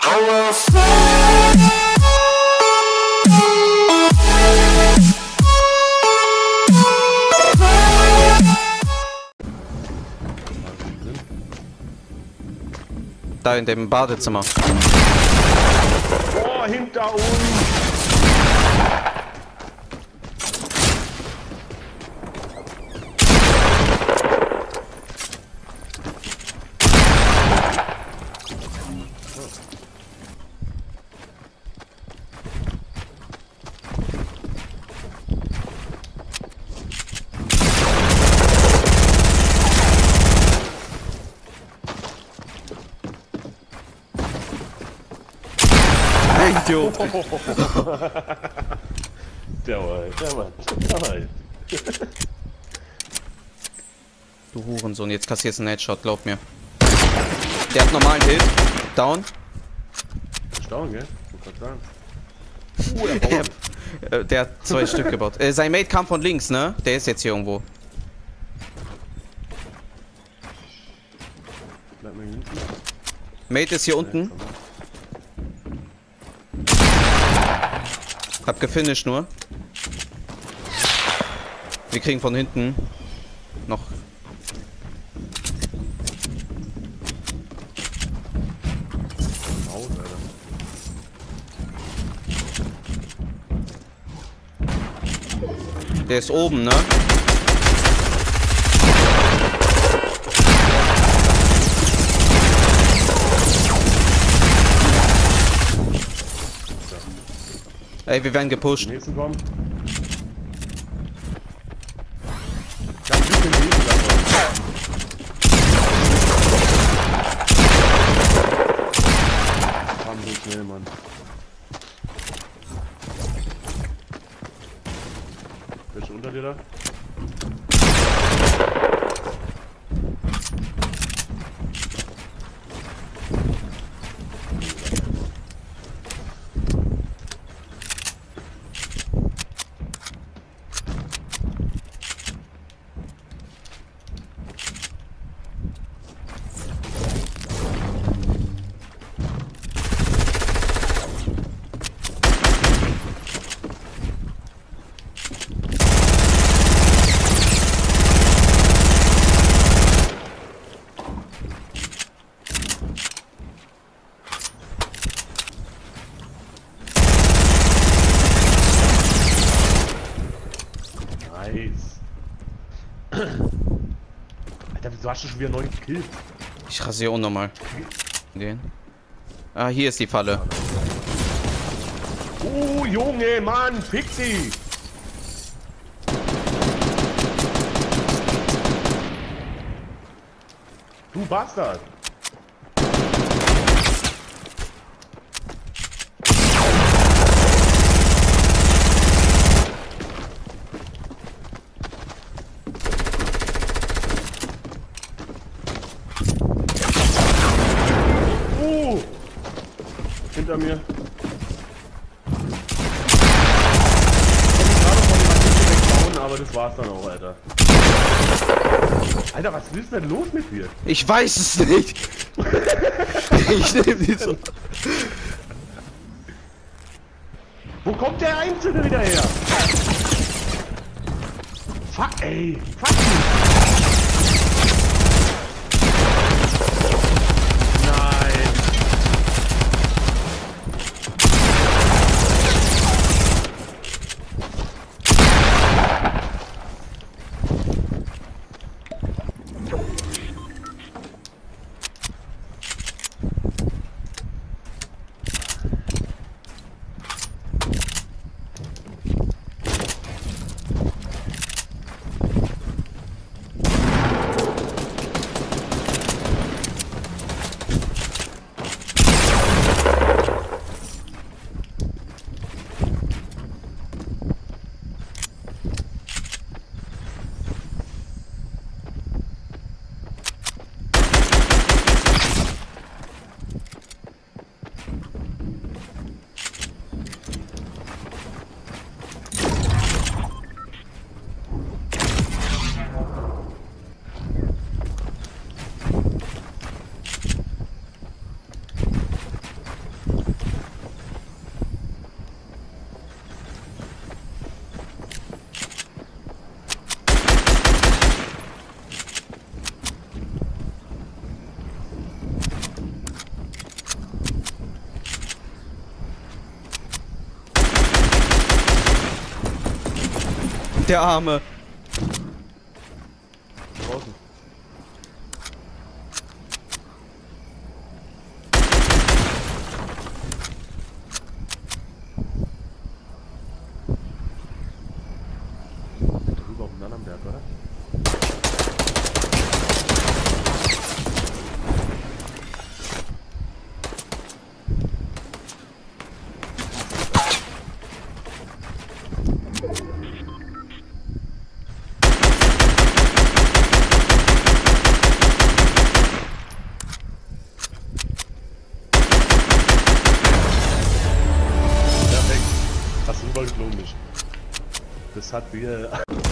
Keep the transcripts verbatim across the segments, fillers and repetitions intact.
Da in dem Badezimmer. Oh, hinter uns! Idiot. Der war, der war, der war. Du Hurensohn, jetzt kassierst du einen Headshot, glaub mir. Der hat normalen Hit. Down. Down, gell? Ich sagen. Uh, der Bauern. äh, der hat zwei Stück gebaut. Äh, sein Mate kam von links, ne? Der ist jetzt hier irgendwo. Bleib mal hinten. Mate ist hier unten. Hab gefinisht nur. Wir kriegen von hinten noch. Raus, Alter. Der ist oben, ne? Ey, wir werden gepusht. Die nächsten kommen. Ich hab ein bisschen gelesen davon. Fahren so schnell, Mann. Welche unter dir da? Alter, wieso hast du schon wieder neun Kills? Ich rasiere unnormal. Gehen. Ah, hier ist die Falle. Oh, Junge, Mann, fick sie! Du Bastard! Hinter mir. Ich kann gerade von dem Artikel wegbauen, aber das war's dann auch, Alter. Alter, was ist denn los mit dir? Ich weiß es nicht. Ich nehme die so. Wo kommt der Einzelne wieder her? Fuck, ey. Fuck you. der Arme. Draußen. Drüber auf dem anderen Berg, oder? Hast du rübergeflogen nicht? Das hat wir.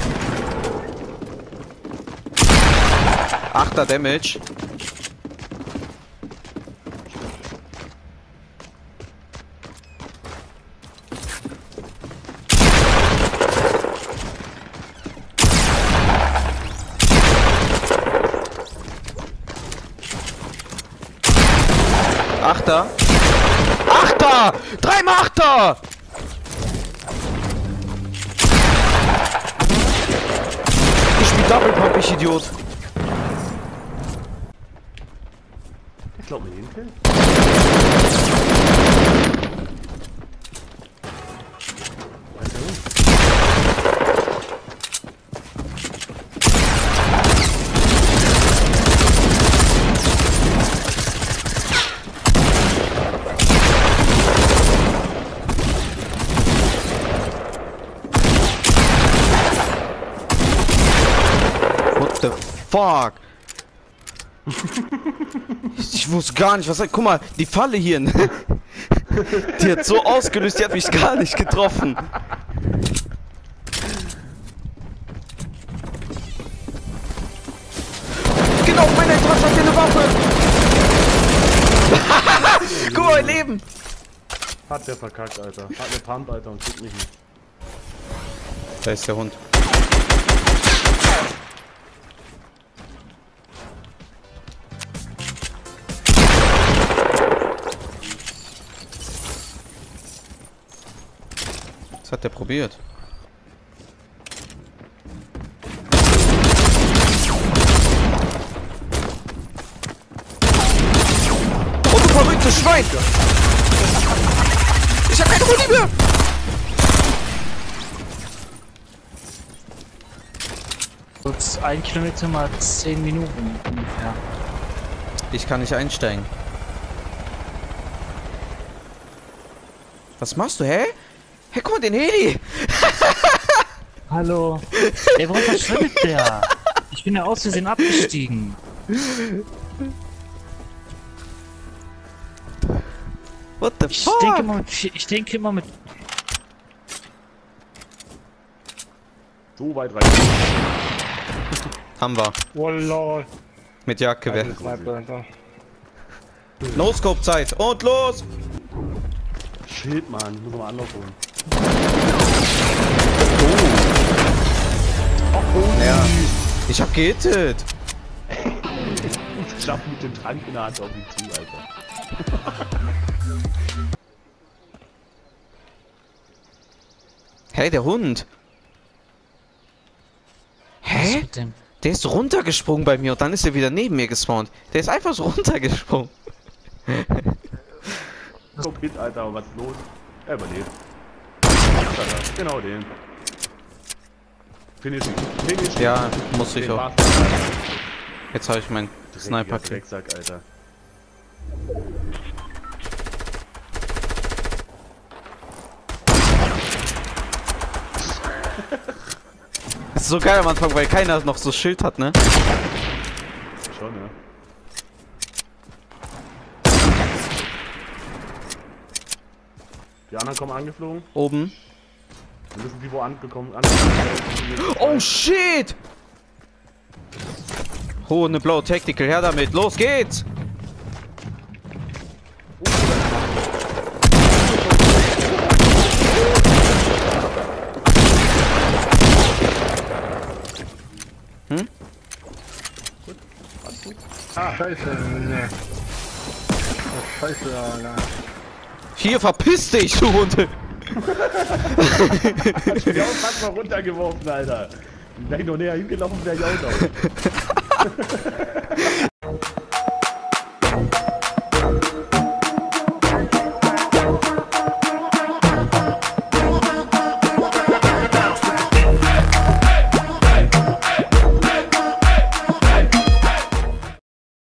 Achter Damage. Achter. Achter! Dreimal Achter! Ich spiel Double Pump, ich Idiot. Ich glaub mir den Kill. Wo ist der Hund? What the fuck? ich, ich wusste gar nicht, was. Guck mal, die Falle hier. Ne? Die hat so ausgelöst, die hat mich gar nicht getroffen. Genau, meine Tasche hat hier eine Waffe. Guck mal, mein Leben. Hat der verkackt, Alter. Hat eine Pump, Alter, und kriegt mich nicht. Da ist der Hund. Was hat der probiert? Oh, du verrücktes Schwein! Ich hab keine Muni mehr! Kurz ein Kilometer mal zehn Minuten ungefähr. Ich kann nicht einsteigen. Was machst du, hä? Hey, guck mal, den Heli! Hallo! Ey, warum verschwindet der? Ich bin ja aus Versehen abgestiegen. What the Ich fuck? denke immer mit... Ich denke immer mit... So weit rein. Haben wir. Oh lol. Mit Jagdgewehr. Sniper, Alter. No-Scope-Zeit. Und los! Shit, Mann. Ich muss nochmal Anlauf holen. Oh. Ja. Ich hab gehittet. Ich klapp mit dem Trank in der Hand auf ihn zu, Alter. Hey, der Hund. Was Hä? mit dem? Der ist runtergesprungen bei mir und dann ist er wieder neben mir gespawnt. Der ist einfach so runtergesprungen. Komm mit, Alter, was ist los? Er überlebt. Genau den. Finish ihn. Finish ihn. Ja, muss ich Den auch. Bastard, Alter. Jetzt habe ich meinen Dreckiger Sniper-Kill. Drecksack, Alter. Das ist so geil am Anfang, weil keiner noch so Schild hat, ne? Schon, ja. Die anderen kommen angeflogen. Oben. Wir wissen, die wo angekommen sind. Oh shit! Oh, ne blaue Tactical, her damit. Los geht's! Hm? Ah, Scheiße, ne. Oh, Scheiße, Alter. Hier, verpiss dich, du Hunde! Ich bin ja auch fast mal runtergeworfen, Alter. Wenn ich noch näher hingelaufen wäre, ich auch noch.